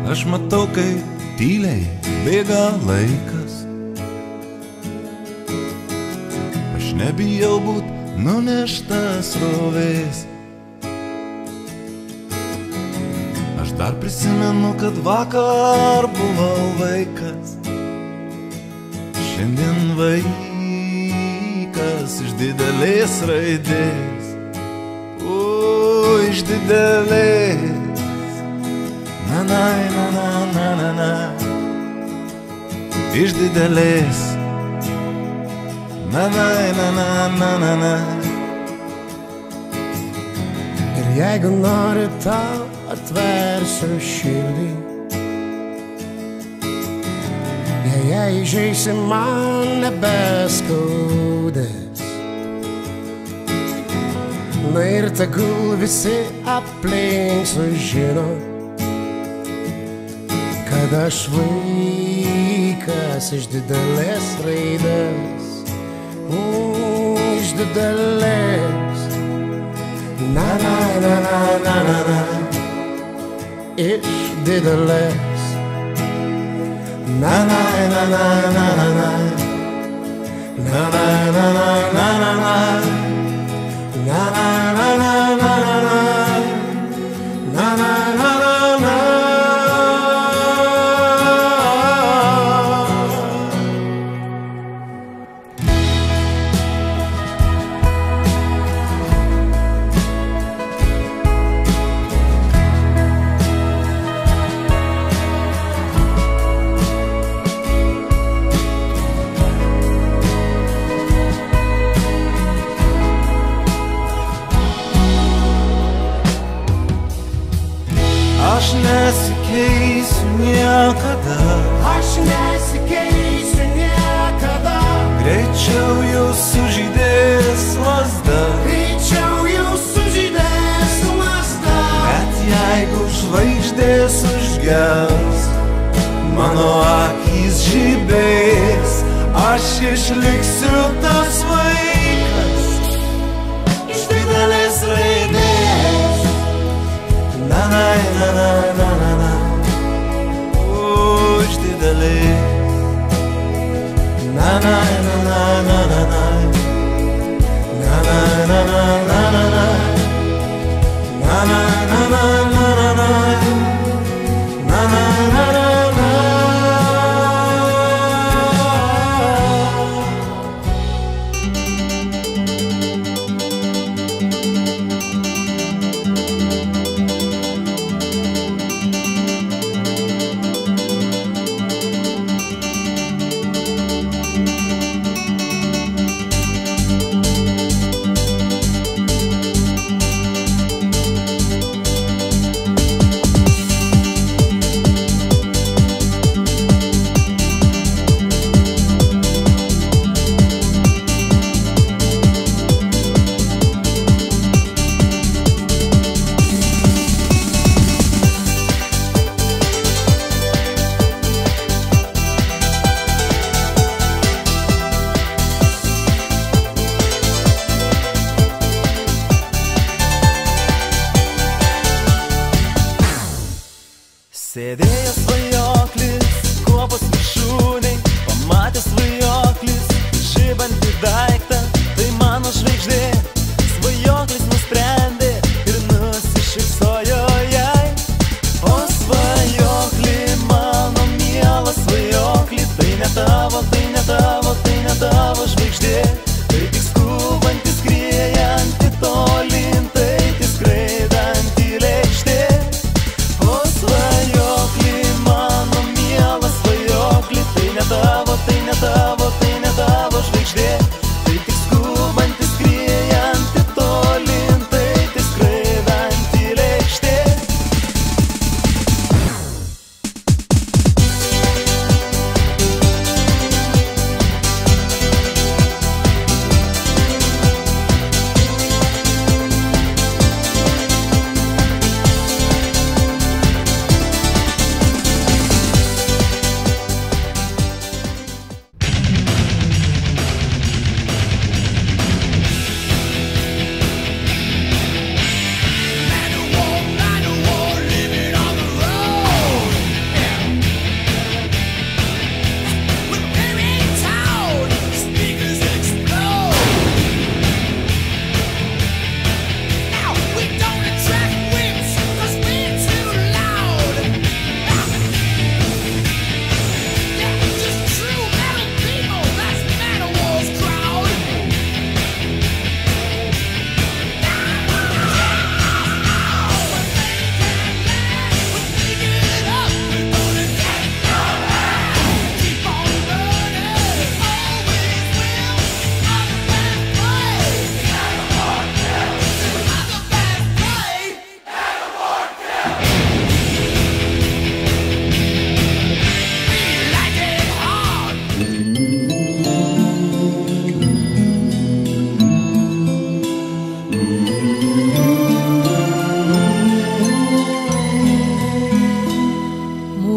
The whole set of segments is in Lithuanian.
Aš matau, kaip tyliai bėga laikas. Aš nebijau būt nuneštas srovės. Aš dar prisimenu, kad vakar buvau vaikas. Šiandien vaikas iš didelės raidės. Iš didelės. Na, na, na, na, na, na, na. Iš didelės. Na, na, na, na, na, na, na. Ir jeigu nori, tau atversiu širdį. Jei ją įžeisi, man nebeskaudės. Na ir tegul visi aplink sužino, kad aš vaikas iš didelės raidės. Iš didelės. Na, na, na, na, na, na, na. Iš didelės. Na, na, na, na, na, na, na. Na, na, na, na, na, na, na. Na, na, na, na, na, na, na. Na, na, na, na, na. Aš nesikeisiu niekada. Aš nesikeisiu niekada. Greičiau jau sužydės lazda. Greičiau jau sužydės lazda. Bet jeigu žvaigždės užges, mano akys žibės. Aš išliksiu tas vaikas iš didelės raidės. Na, na, na, na, na, na, na. Iš didelės. Na, na, na, na, na, na, na. Na, na, na, na, na, na, na. Na, na, na, na, na, na, na. Na, na, na, na, na. Sėdėjo svajoklis, kuopos viršūnėj, pamatė svajoklis, žibantį daiktą, tai mano žvaigždė. Svajoklis nusprendė ir nusišypsojo jai. O svajokli, mano mielas svajokli, tai ne tavo, tai ne tavo, tai ne tavo žvaigždė. Tai tik skubanti skriejanti tolyn, tai tik skraidanti lėkštė. O svajokli, mano mielas svajokli, tai ne tavo, tai ne tavo, tai ne tavo žvaigždė. Tai tik skubanti skriejanti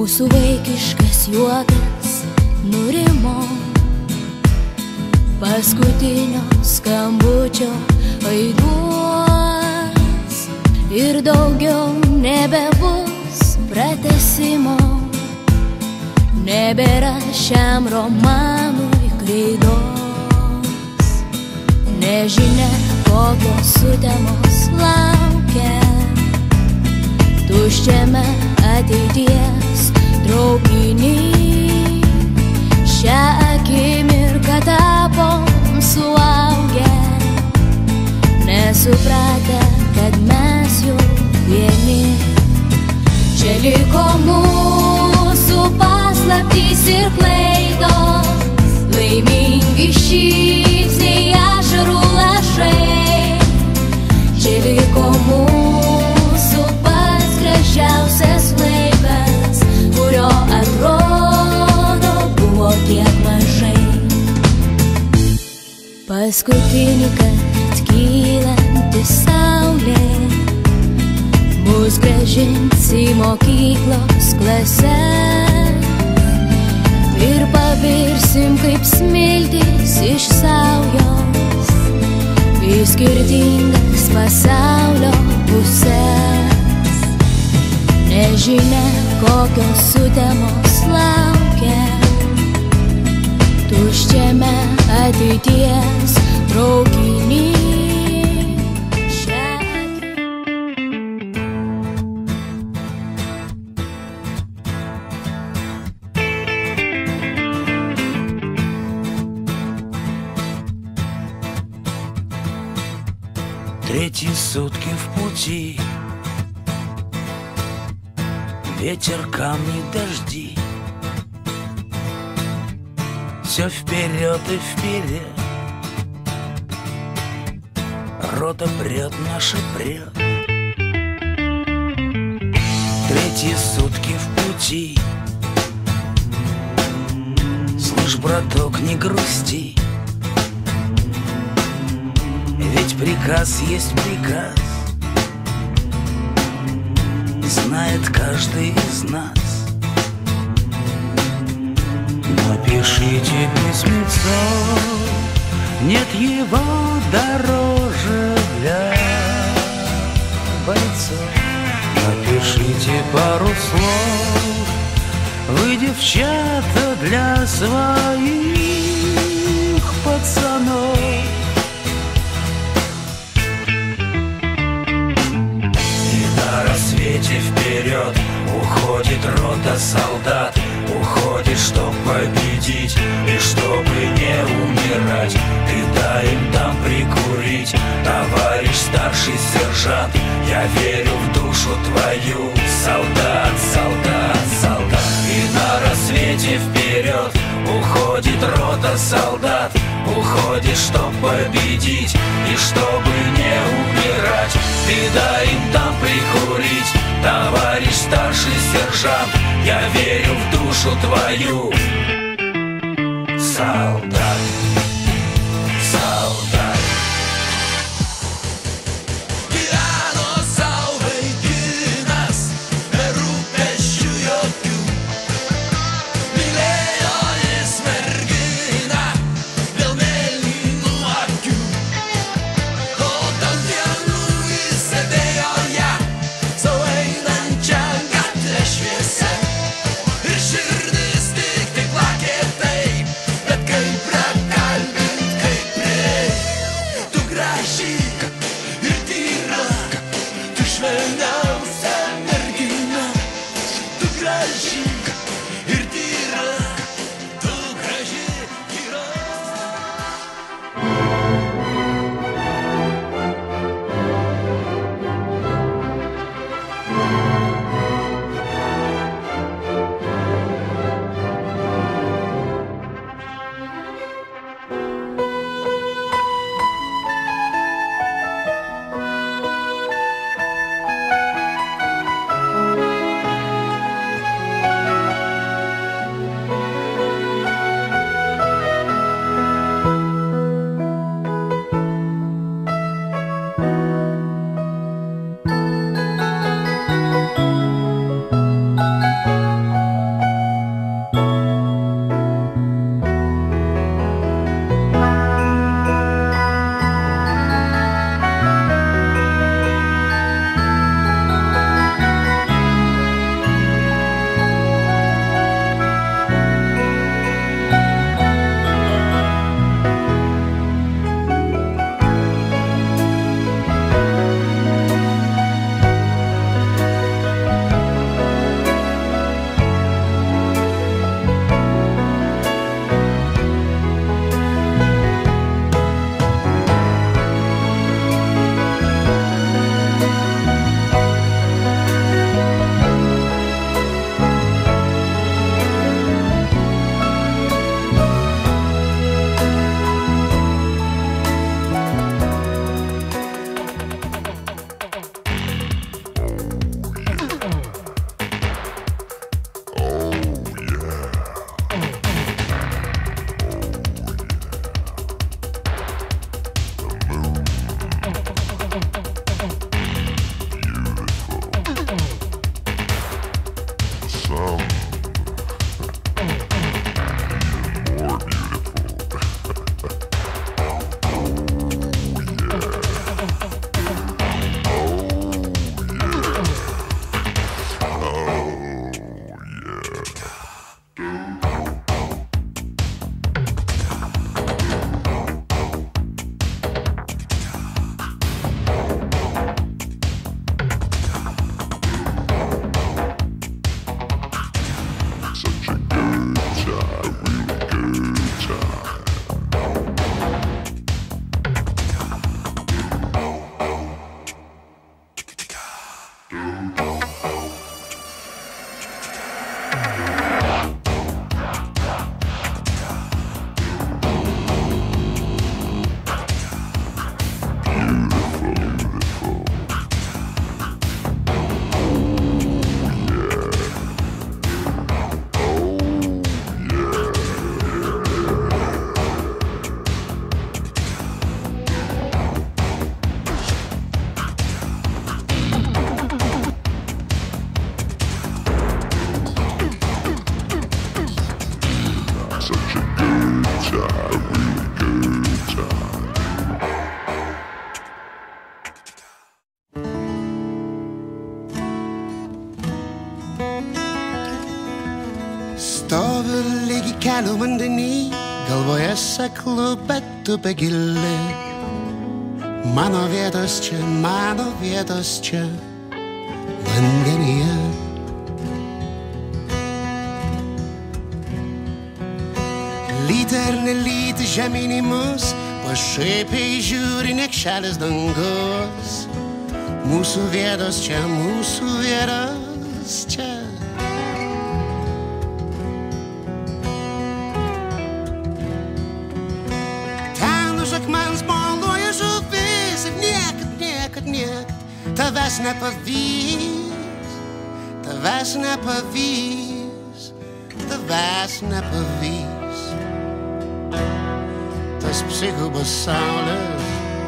Mūsų vaikiškas juokas nurimo, paskutinio skambučio aiduos ir daugiau nebebus pratęsimo, nebėra šiam romanui kreidos. Nežinia, kokios sutemos laukia tuščiame ateities traukiny. Šią akimirką tapom suaugę, nesupratę, kad mes jau vieni. Čia liko mūsų paslaptys ir klaidos, laimingi šypsniai, ašarų lašai. Čia liko mūsų pats gražiausias laikas, kurio atrodo buvo tiek mažai. Paskutinį kart kylanti saulė mus grąžins į mokyklos klases ir pavirsim kaip smiltys iš saujos į skirtingas pasaulio puses. Nežinia, kokios sutemos laukia tuščiame ateities traukiny. Третьи сутки в пути, ветер, камни, дожди. Все вперед и вперед, рота прет, наша прет. Третьи сутки в пути, слышь, браток, не грусти, ведь приказ есть приказ, знает каждый из нас. Напишите письмецо, нет его дороже для бойцов. Напишите пару слов, вы, девчата, для своих пацанов. Вперед уходит рота солдат, уходит, чтоб победить и чтобы не умирать. Ты дай им там прикурить, товарищ старший сержант. Я верю в душу твою, солдат, солдат, солдат. И на рассвете вперед уходит рота солдат, уходит, чтоб победить и чтобы не умирать. Ты дай им там прикурить, товарищ старший сержант. Я верю в душу твою, солдат, солдат. Stoviu lygi kelių vandenį, galvoje seklu, bet upė gili. Mano vietos čia, vandenyje. Lyti ar nelyti žemyn į mus, pašaipiai žiūri niekšelis dangus. Mūsų vietos čia, Akmens moluoja žuvis ir niekad tavęs nepavys. Tas psichų pasaulis,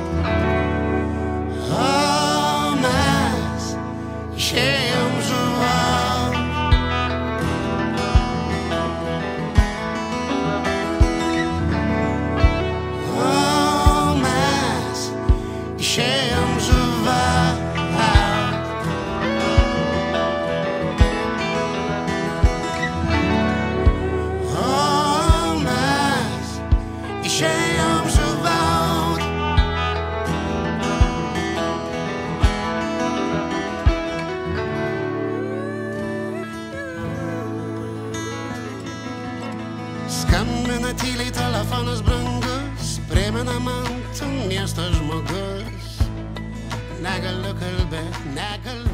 o mes išėjom žuvaut. Išėjom žuvaut. O mes išėjom žuvaut. Skambina tyliai telefonas brangus, primena man tu miesto žmogus. Negaliu kalbėt, negaliu